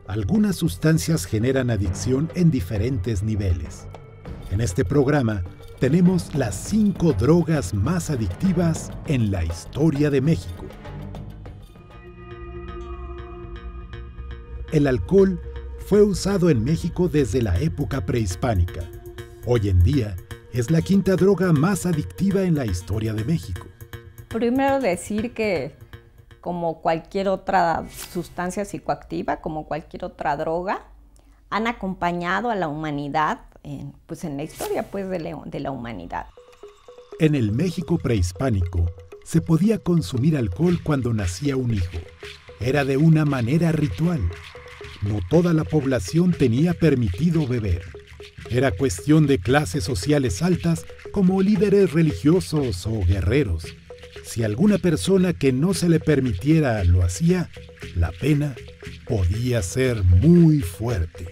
Algunas sustancias generan adicción en diferentes niveles. En este programa tenemos las 5 drogas más adictivas en la historia de México. El alcohol fue usado en México desde la época prehispánica. Hoy en día es la 5ª droga más adictiva en la historia de México. Primero decir que como cualquier otra sustancia psicoactiva, como cualquier otra droga, han acompañado a la humanidad en la historia de la humanidad. En el México prehispánico se podía consumir alcohol cuando nacía un hijo. Era de una manera ritual. No toda la población tenía permitido beber. Era cuestión de clases sociales altas como líderes religiosos o guerreros. Si alguna persona que no se le permitiera lo hacía, la pena podía ser muy fuerte.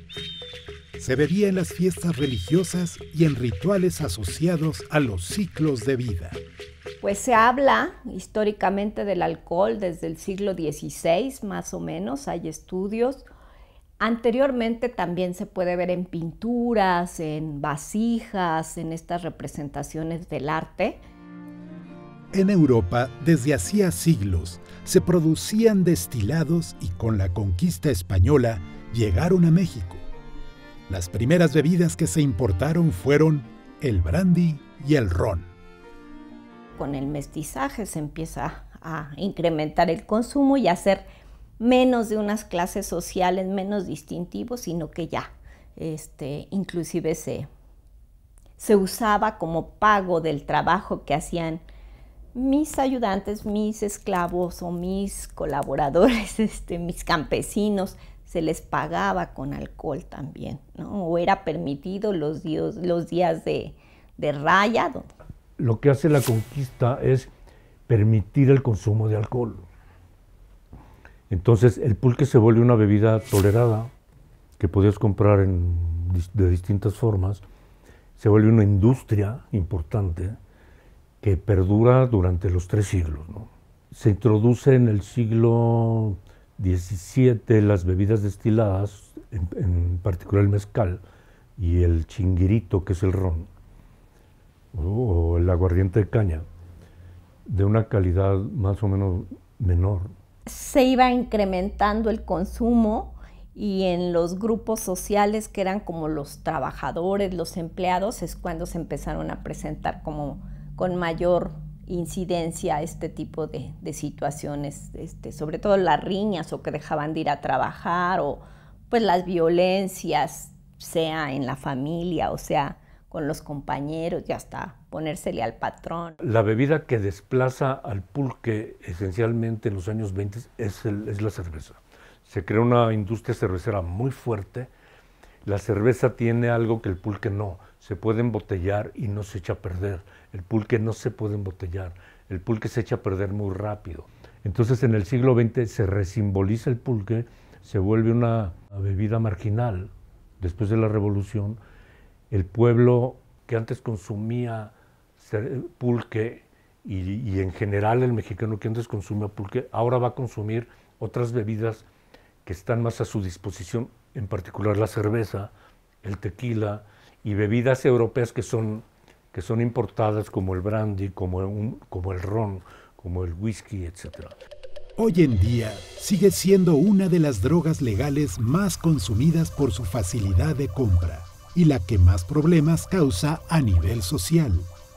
Se bebía en las fiestas religiosas y en rituales asociados a los ciclos de vida. Pues se habla históricamente del alcohol desde el siglo XVI, más o menos, hay estudios. Anteriormente también se puede ver en pinturas, en vasijas, en estas representaciones del arte. En Europa, desde hacía siglos, se producían destilados y con la conquista española llegaron a México. Las primeras bebidas que se importaron fueron el brandy y el ron. Con el mestizaje se empieza a incrementar el consumo y a ser menos de unas clases sociales, menos distintivos, sino que ya inclusive se usaba como pago del trabajo que hacían mis ayudantes, mis esclavos o mis colaboradores, mis campesinos, se les pagaba con alcohol también, ¿no? O era permitido los días de raya. Lo que hace la conquista es permitir el consumo de alcohol. Entonces el pulque se vuelve una bebida tolerada que podías comprar de distintas formas. Se vuelve una industria importante que perdura durante los 3 siglos, ¿no? Se introduce en el siglo XVII las bebidas destiladas, en particular el mezcal y el chinguirito, que es el ron, o el aguardiente de caña, de una calidad más o menos menor. Se iba incrementando el consumo y en los grupos sociales que eran como los trabajadores, los empleados, es cuando se empezaron a presentar como con mayor incidencia este tipo de situaciones, sobre todo las riñas o que dejaban de ir a trabajar o pues las violencias, sea en la familia o sea con los compañeros y hasta ponérsele al patrón. La bebida que desplaza al pulque esencialmente en los años 20 es la cerveza. Se crea una industria cervecera muy fuerte. La cerveza tiene algo que el pulque no. Se puede embotellar y no se echa a perder. El pulque no se puede embotellar. El pulque se echa a perder muy rápido. Entonces en el siglo XX se resimboliza el pulque, se vuelve una bebida marginal. Después de la Revolución, el pueblo que antes consumía pulque y en general el mexicano que antes consumía pulque, ahora va a consumir otras bebidas que están más a su disposición, en particular la cerveza, el tequila y bebidas europeas que son importadas como el brandy, como el ron, como el whisky, etc. Hoy en día sigue siendo una de las drogas legales más consumidas por su facilidad de compra y la que más problemas causa a nivel social.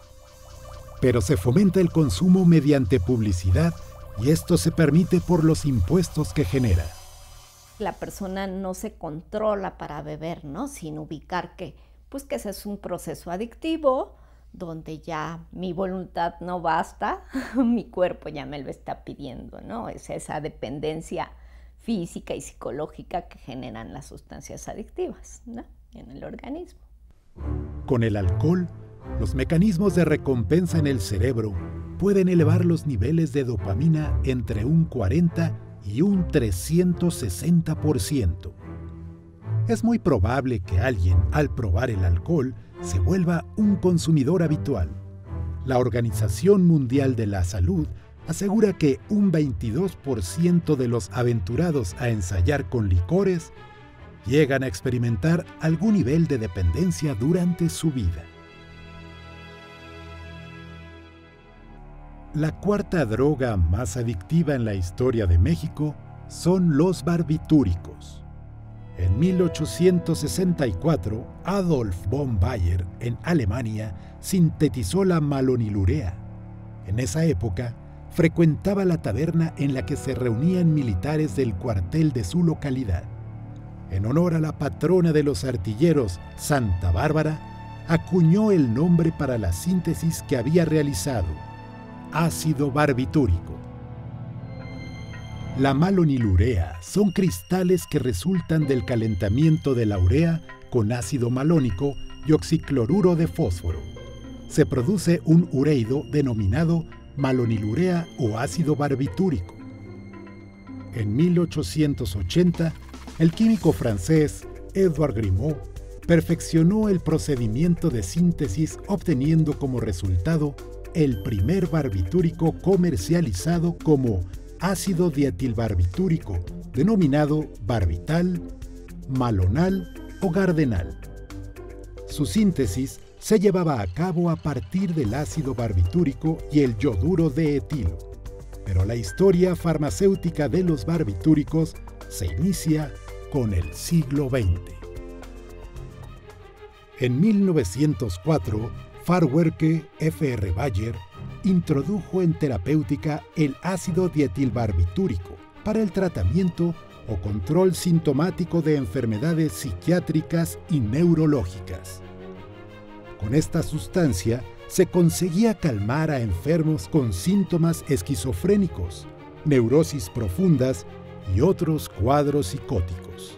Pero se fomenta el consumo mediante publicidad y esto se permite por los impuestos que genera. La persona no se controla para beber, ¿no? Sin ubicar que ese es un proceso adictivo donde ya mi voluntad no basta, mi cuerpo ya me lo está pidiendo, ¿no? Es esa dependencia física y psicológica que generan las sustancias adictivas, ¿no? En el organismo. Con el alcohol, los mecanismos de recompensa en el cerebro pueden elevar los niveles de dopamina entre un 40 y un 360%. Es muy probable que alguien, al probar el alcohol, se vuelva un consumidor habitual. La Organización Mundial de la Salud asegura que un 22% de los aventurados a ensayar con licores llegan a experimentar algún nivel de dependencia durante su vida. La cuarta droga más adictiva en la historia de México son los barbitúricos. En 1864, Adolf von Baeyer, en Alemania, sintetizó la malonilurea. En esa época, frecuentaba la taberna en la que se reunían militares del cuartel de su localidad. En honor a la patrona de los artilleros, Santa Bárbara, acuñó el nombre para la síntesis que había realizado: ácido barbitúrico. La malonilurea son cristales que resultan del calentamiento de la urea con ácido malónico y oxicloruro de fósforo. Se produce un ureido denominado malonilurea o ácido barbitúrico. En 1880, el químico francés Edouard Grimaud perfeccionó el procedimiento de síntesis, obteniendo como resultado el primer barbitúrico comercializado como ácido dietilbarbitúrico, denominado barbital, malonal o gardenal. Su síntesis se llevaba a cabo a partir del ácido barbitúrico y el yoduro de etilo, pero la historia farmacéutica de los barbitúricos se inicia con el siglo XX. En 1904, Farwerke F.R. Bayer introdujo en terapéutica el ácido dietilbarbitúrico para el tratamiento o control sintomático de enfermedades psiquiátricas y neurológicas. Con esta sustancia se conseguía calmar a enfermos con síntomas esquizofrénicos, neurosis profundas y otros cuadros psicóticos.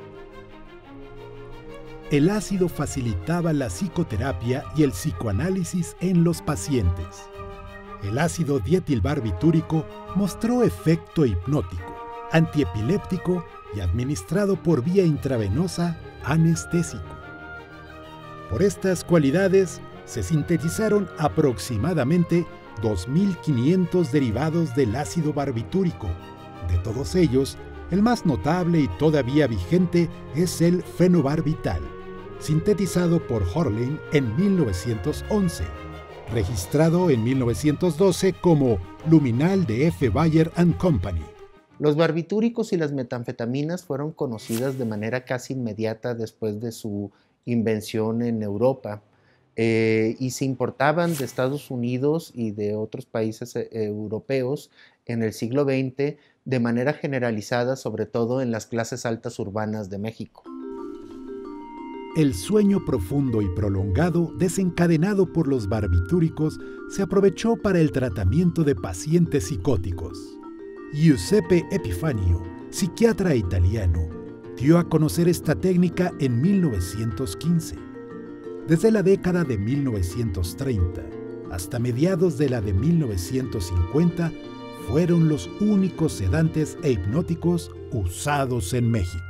El ácido facilitaba la psicoterapia y el psicoanálisis en los pacientes. El ácido dietilbarbitúrico mostró efecto hipnótico, antiepiléptico y administrado por vía intravenosa anestésico. Por estas cualidades se sintetizaron aproximadamente 2.500 derivados del ácido barbitúrico. De todos ellos, el más notable y todavía vigente es el fenobarbital, sintetizado por Horlein en 1911, registrado en 1912 como Luminal de F. Bayer & Company. Los barbitúricos y las metanfetaminas fueron conocidas de manera casi inmediata después de su invención en Europa, y se importaban de Estados Unidos y de otros países europeos en el siglo XX de manera generalizada, sobre todo en las clases altas urbanas de México. El sueño profundo y prolongado desencadenado por los barbitúricos se aprovechó para el tratamiento de pacientes psicóticos. Giuseppe Epifanio, psiquiatra italiano, dio a conocer esta técnica en 1915. Desde la década de 1930 hasta mediados de la de 1950, fueron los únicos sedantes e hipnóticos usados en México.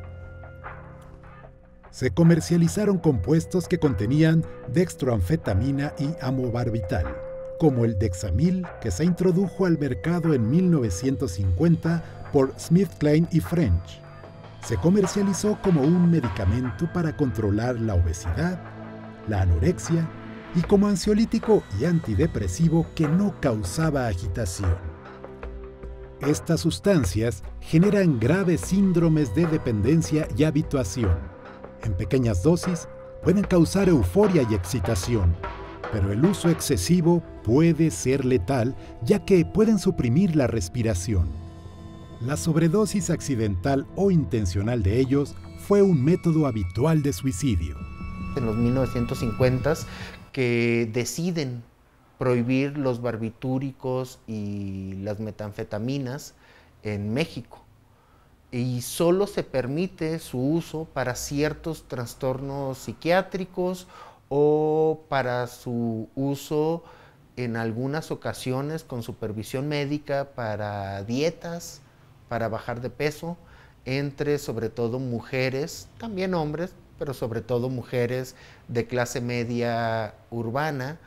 Se comercializaron compuestos que contenían dextroanfetamina y amobarbital, como el Dexamil, que se introdujo al mercado en 1950 por SmithKline y French. Se comercializó como un medicamento para controlar la obesidad, la anorexia y como ansiolítico y antidepresivo que no causaba agitación. Estas sustancias generan graves síndromes de dependencia y habituación. En pequeñas dosis pueden causar euforia y excitación, pero el uso excesivo puede ser letal, ya que pueden suprimir la respiración. La sobredosis accidental o intencional de ellos fue un método habitual de suicidio. En los 1950s que deciden prohibir los barbitúricos y las metanfetaminas en México. Y solo se permite su uso para ciertos trastornos psiquiátricos o para su uso en algunas ocasiones con supervisión médica para dietas, para bajar de peso, entre sobre todo mujeres, también hombres, pero sobre todo mujeres de clase media urbana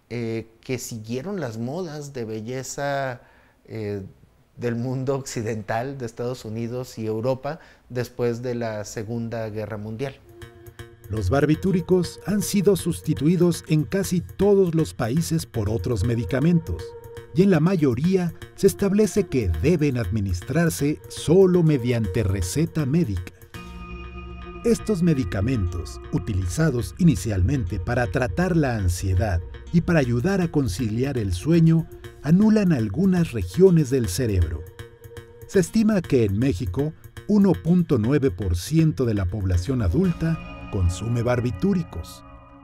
que siguieron las modas de belleza del mundo occidental, de Estados Unidos y Europa, después de la Segunda Guerra Mundial. Los barbitúricos han sido sustituidos en casi todos los países por otros medicamentos, y en la mayoría se establece que deben administrarse solo mediante receta médica. Estos medicamentos, utilizados inicialmente para tratar la ansiedad y para ayudar a conciliar el sueño, anulan algunas regiones del cerebro. Se estima que en México, 1.9% de la población adulta consume barbitúricos.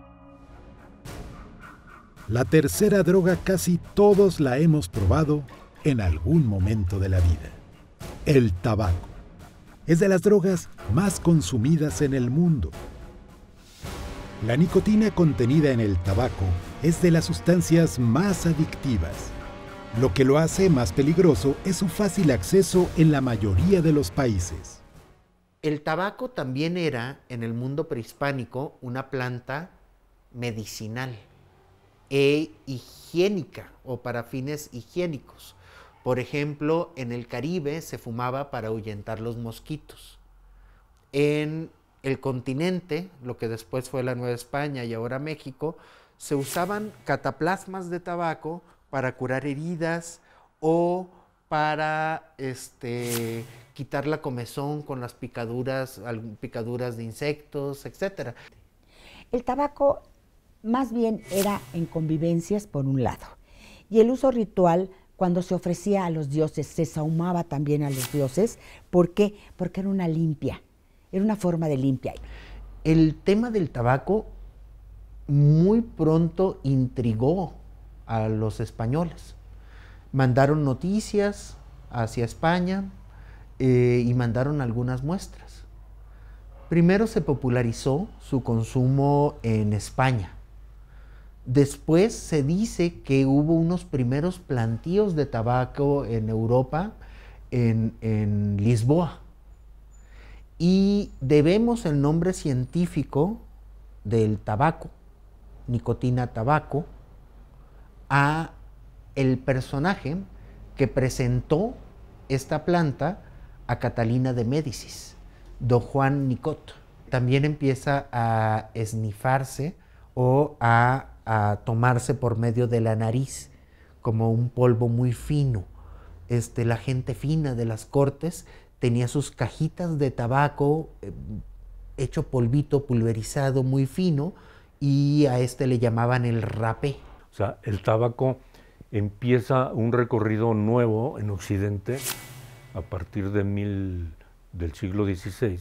La tercera droga casi todos la hemos probado en algún momento de la vida: el tabaco. Es de las drogas más consumidas en el mundo. La nicotina contenida en el tabaco es de las sustancias más adictivas. Lo que lo hace más peligroso es su fácil acceso en la mayoría de los países. El tabaco también era, en el mundo prehispánico, una planta medicinal e higiénica o para fines higiénicos. Por ejemplo, en el Caribe se fumaba para ahuyentar los mosquitos. En el continente, lo que después fue la Nueva España y ahora México, se usaban cataplasmas de tabaco para curar heridas o para quitar la comezón con las picaduras de insectos, etc. El tabaco más bien era en convivencias por un lado, y el uso ritual cuando se ofrecía a los dioses, se sahumaba también a los dioses. ¿Por qué? Porque era una limpia, era una forma de limpia. El tema del tabaco muy pronto intrigó a los españoles. Mandaron noticias hacia España y mandaron algunas muestras. Primero se popularizó su consumo en España. Después se dice que hubo unos primeros plantíos de tabaco en Europa, en Lisboa. Y debemos el nombre científico del tabaco, nicotina tabaco, a el personaje que presentó esta planta a Catalina de Médicis, don Juan Nicot. También empieza a esnifarse o a tomarse por medio de la nariz como un polvo muy fino. La gente fina de las cortes tenía sus cajitas de tabaco hecho polvito, pulverizado, muy fino, y a le llamaban el rapé. O sea, el tabaco empieza un recorrido nuevo en Occidente a partir del siglo XVI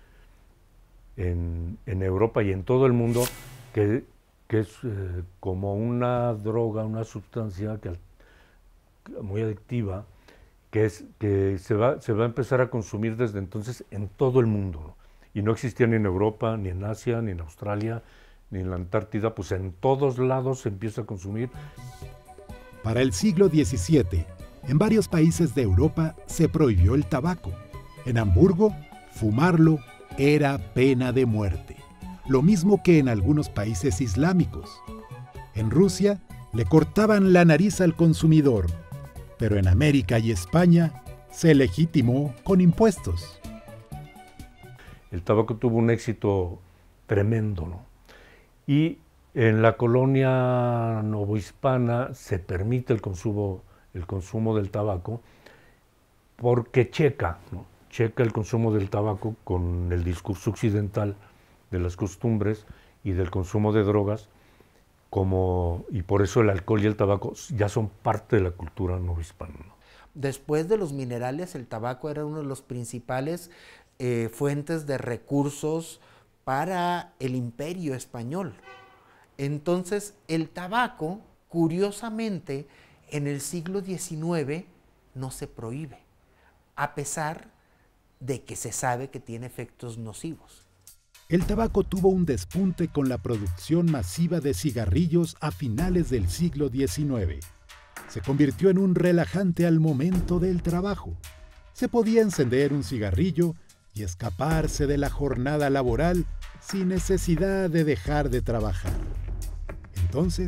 en Europa y en todo el mundo, que es como una droga, una sustancia muy adictiva, que se va a empezar a consumir desde entonces en todo el mundo, ¿no? Y no existía ni en Europa, ni en Asia, ni en Australia, ni en la Antártida, pues en todos lados se empieza a consumir. Para el siglo XVII, en varios países de Europa se prohibió el tabaco. En Hamburgo, fumarlo era pena de muerte, lo mismo que en algunos países islámicos. En Rusia, le cortaban la nariz al consumidor, pero en América y España se legitimó con impuestos. El tabaco tuvo un éxito tremendo, ¿no? Y en la colonia novohispana se permite el consumo del tabaco porque checa el consumo del tabaco con el discurso occidental de las costumbres y del consumo de drogas, y por eso el alcohol y el tabaco ya son parte de la cultura novohispana, ¿no? Después de los minerales, el tabaco era uno de los principales fuentes de recursos para el imperio español. Entonces, el tabaco, curiosamente, en el siglo XIX no se prohíbe, a pesar de que se sabe que tiene efectos nocivos. El tabaco tuvo un despunte con la producción masiva de cigarrillos a finales del siglo XIX. Se convirtió en un relajante al momento del trabajo. Se podía encender un cigarrillo y escaparse de la jornada laboral sin necesidad de dejar de trabajar. Entonces,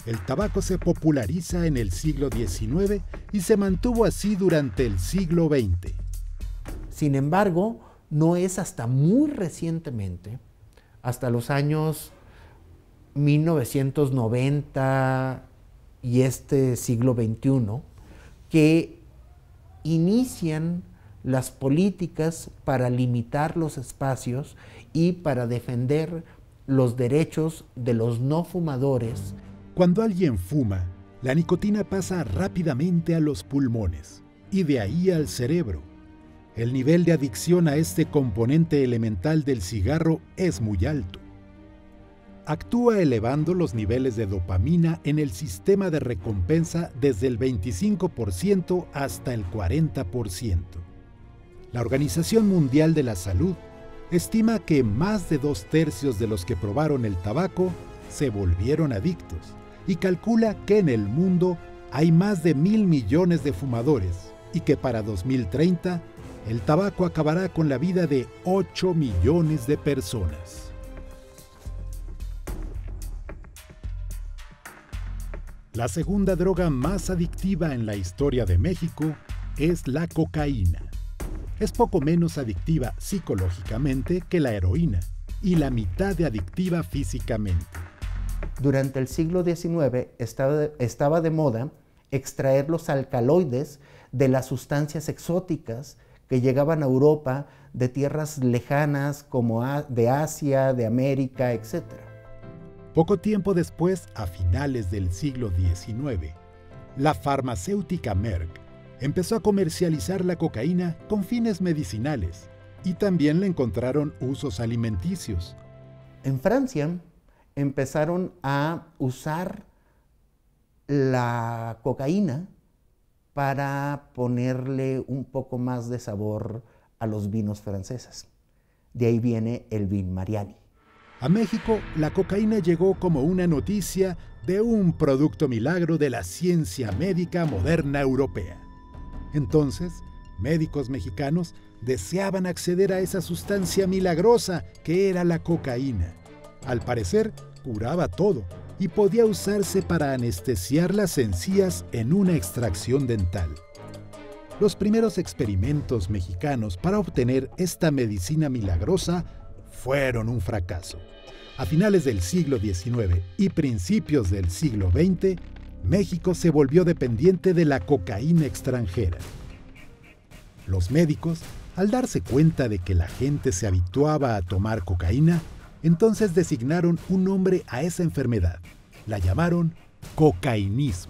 El tabaco se populariza en el siglo XIX y se mantuvo así durante el siglo XX. Sin embargo, no es hasta muy recientemente, hasta los años 1990 y este siglo XXI, que inician las políticas para limitar los espacios y para defender los derechos de los no fumadores. Cuando alguien fuma, la nicotina pasa rápidamente a los pulmones y de ahí al cerebro. El nivel de adicción a este componente elemental del cigarro es muy alto. Actúa elevando los niveles de dopamina en el sistema de recompensa desde el 25% hasta el 40%. La Organización Mundial de la Salud estima que más de 2/3 de los que probaron el tabaco se volvieron adictos y calcula que en el mundo hay más de 1.000 millones de fumadores y que para 2030 el tabaco acabará con la vida de 8 millones de personas. La segunda droga más adictiva en la historia de México es la cocaína. Es poco menos adictiva psicológicamente que la heroína y la mitad de adictiva físicamente. Durante el siglo XIX estaba de moda extraer los alcaloides de las sustancias exóticas que llegaban a Europa de tierras lejanas como de Asia, de América, etc. Poco tiempo después, a finales del siglo XIX, la farmacéutica Merck empezó a comercializar la cocaína con fines medicinales y también le encontraron usos alimenticios. En Francia empezaron a usar la cocaína para ponerle un poco más de sabor a los vinos franceses. De ahí viene el vin Mariani. A México, la cocaína llegó como una noticia de un producto milagro de la ciencia médica moderna europea. Entonces, médicos mexicanos deseaban acceder a esa sustancia milagrosa que era la cocaína. Al parecer, curaba todo y podía usarse para anestesiar las encías en una extracción dental. Los primeros experimentos mexicanos para obtener esta medicina milagrosa fueron un fracaso. A finales del siglo XIX y principios del siglo XX, México se volvió dependiente de la cocaína extranjera. Los médicos, al darse cuenta de que la gente se habituaba a tomar cocaína, entonces designaron un nombre a esa enfermedad. La llamaron cocainismo.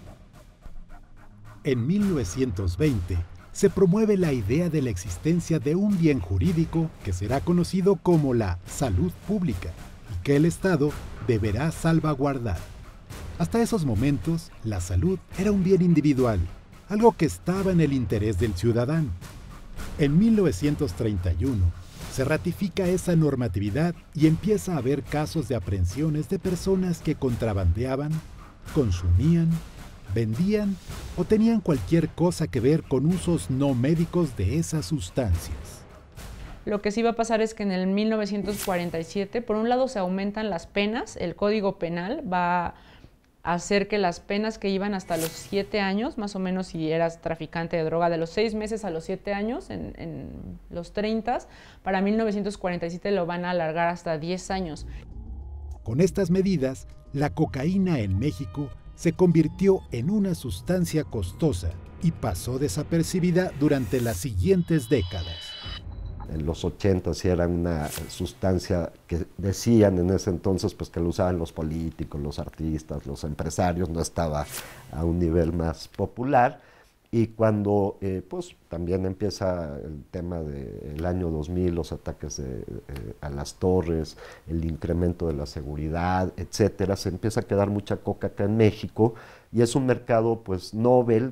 En 1920 se promueve la idea de la existencia de un bien jurídico que será conocido como la salud pública y que el Estado deberá salvaguardar. Hasta esos momentos, la salud era un bien individual, algo que estaba en el interés del ciudadano. En 1931 se ratifica esa normatividad y empieza a haber casos de aprehensiones de personas que contrabandeaban, consumían, vendían o tenían cualquier cosa que ver con usos no médicos de esas sustancias. Lo que sí va a pasar es que en el 1947, por un lado se aumentan las penas, el Código Penal va a hacer que las penas que iban hasta los 7 años, más o menos si eras traficante de droga, de los 6 meses a los 7 años, en los 30, para 1947 lo van a alargar hasta 10 años. Con estas medidas, la cocaína en México se convirtió en una sustancia costosa y pasó desapercibida durante las siguientes décadas. En los 80 sí era una sustancia que decían en ese entonces pues que lo usaban los políticos, los artistas, los empresarios, no estaba a un nivel más popular. Y cuando pues también empieza el tema del año 2000, los ataques a las torres, el incremento de la seguridad, etcétera, se empieza a quedar mucha coca acá en México y es un mercado pues novel,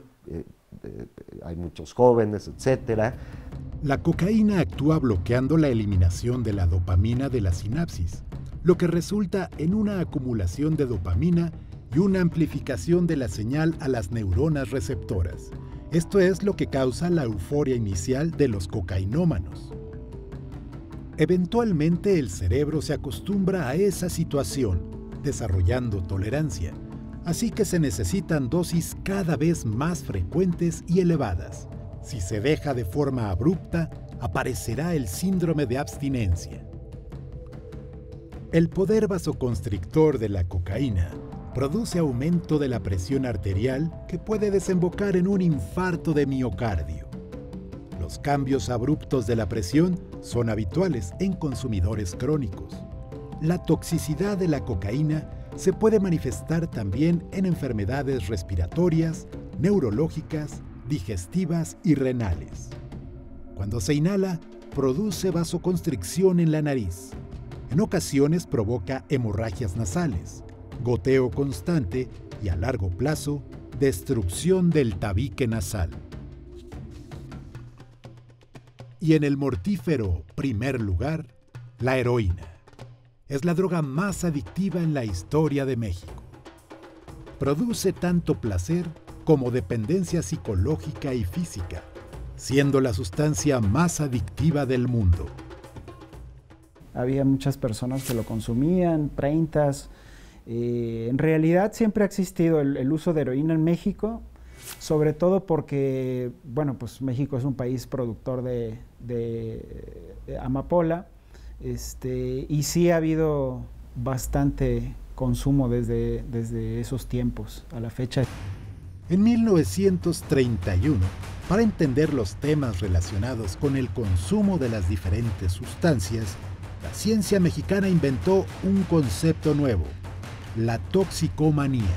hay muchos jóvenes, etcétera. La cocaína actúa bloqueando la eliminación de la dopamina de la sinapsis, lo que resulta en una acumulación de dopamina y una amplificación de la señal a las neuronas receptoras. Esto es lo que causa la euforia inicial de los cocainómanos. Eventualmente el cerebro se acostumbra a esa situación, desarrollando tolerancia, Así que se necesitan dosis cada vez más frecuentes y elevadas. Si se deja de forma abrupta, aparecerá el síndrome de abstinencia. El poder vasoconstrictor de la cocaína produce aumento de la presión arterial que puede desembocar en un infarto de miocardio. Los cambios abruptos de la presión son habituales en consumidores crónicos. La toxicidad de la cocaína se puede manifestar también en enfermedades respiratorias, neurológicas, digestivas y renales. Cuando se inhala, produce vasoconstricción en la nariz. En ocasiones provoca hemorragias nasales, goteo constante y, a largo plazo, destrucción del tabique nasal. Y en el mortífero primer lugar, la heroína. Es la droga más adictiva en la historia de México. Produce tanto placer como dependencia psicológica y física, siendo la sustancia más adictiva del mundo. Había muchas personas que lo consumían, prentas. En realidad siempre ha existido el uso de heroína en México, sobre todo porque, bueno, pues México es un país productor de amapola, y sí ha habido bastante consumo desde esos tiempos a la fecha. En 1931, para entender los temas relacionados con el consumo de las diferentes sustancias, la ciencia mexicana inventó un concepto nuevo: la toxicomanía.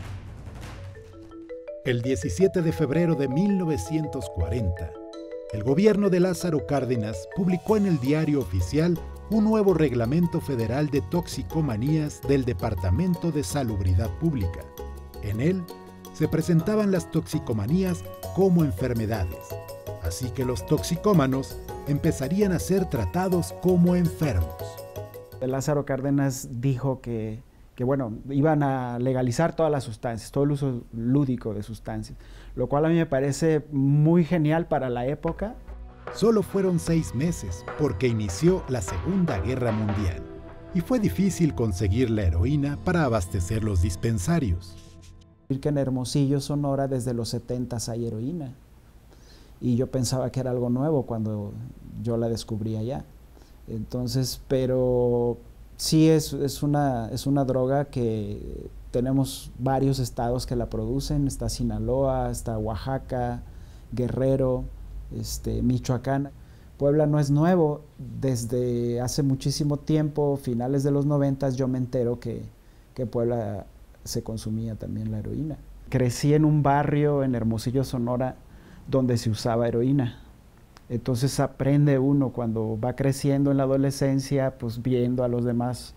El 17 de febrero de 1940, el gobierno de Lázaro Cárdenas publicó en el Diario Oficial un nuevo reglamento federal de toxicomanías del Departamento de Salubridad Pública. En él se presentaban las toxicomanías como enfermedades, así que los toxicómanos empezarían a ser tratados como enfermos. Lázaro Cárdenas dijo que bueno, iban a legalizar todas las sustancias, todo el uso lúdico de sustancias, lo cual a mí me parece muy genial para la época. Solo fueron 6 meses porque inició la Segunda Guerra Mundial y fue difícil conseguir la heroína para abastecer los dispensarios. Que en Hermosillo, Sonora, desde los 70s hay heroína, y yo pensaba que era algo nuevo cuando yo la descubrí allá. Entonces, pero sí es una droga que tenemos varios estados que la producen. Está Sinaloa, está Oaxaca, Guerrero, Michoacán. Puebla no es nuevo. Desde hace muchísimo tiempo, finales de los 90s, yo me entero que Puebla se consumía también la heroína. Crecí en un barrio en Hermosillo, Sonora, donde se usaba heroína. Entonces aprende uno cuando va creciendo en la adolescencia, pues viendo a los demás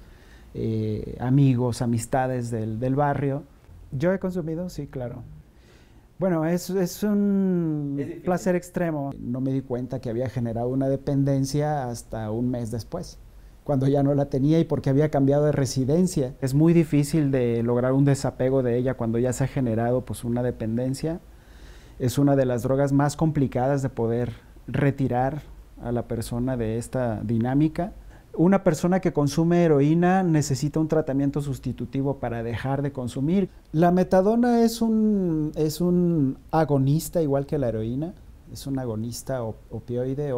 amigos, amistades del barrio. Yo he consumido, sí, claro. Bueno, es un placer extremo. No me di cuenta que había generado una dependencia hasta un mes después, cuando ya no la tenía y porque había cambiado de residencia. Es muy difícil de lograr un desapego de ella cuando ya se ha generado pues una dependencia. Es una de las drogas más complicadas de poder retirar a la persona de esta dinámica. Una persona que consume heroína necesita un tratamiento sustitutivo para dejar de consumir. La metadona es un agonista igual que la heroína, es un agonista opioide,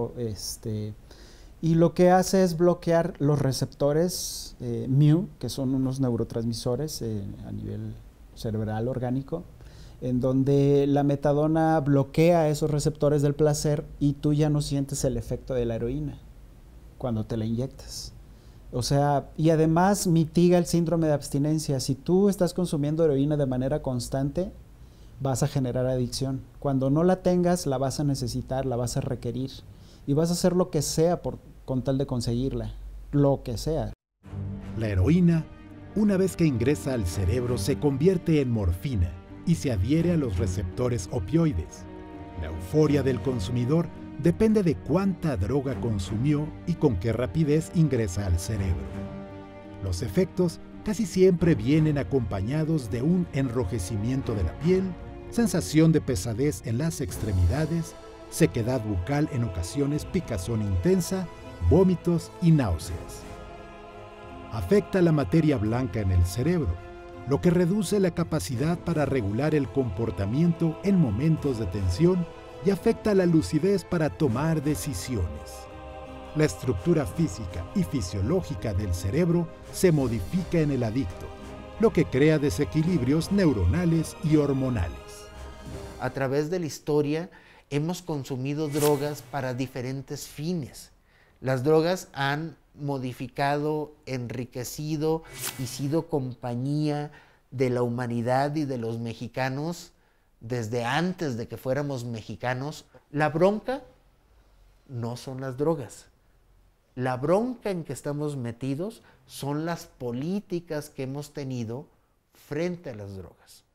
y lo que hace es bloquear los receptores mu, que son unos neurotransmisores a nivel cerebral orgánico, en donde la metadona bloquea esos receptores del placer y tú ya no sientes el efecto de la heroína cuando te la inyectas. O sea, y además mitiga el síndrome de abstinencia. Si tú estás consumiendo heroína de manera constante, vas a generar adicción. Cuando no la tengas, la vas a necesitar, la vas a requerir y vas a hacer lo que sea con tal de conseguirla, lo que sea. La heroína, una vez que ingresa al cerebro, se convierte en morfina y se adhiere a los receptores opioides. La euforia del consumidor depende de cuánta droga consumió y con qué rapidez ingresa al cerebro. Los efectos casi siempre vienen acompañados de un enrojecimiento de la piel, sensación de pesadez en las extremidades, sequedad bucal, en ocasiones picazón intensa, vómitos y náuseas. Afecta la materia blanca en el cerebro, lo que reduce la capacidad para regular el comportamiento en momentos de tensión y afecta la lucidez para tomar decisiones. La estructura física y fisiológica del cerebro se modifica en el adicto, lo que crea desequilibrios neuronales y hormonales. A través de la historia hemos consumido drogas para diferentes fines. Las drogas han modificado, enriquecido y sido compañía de la humanidad y de los mexicanos desde antes de que fuéramos mexicanos. La bronca no son las drogas. La bronca en que estamos metidos son las políticas que hemos tenido frente a las drogas.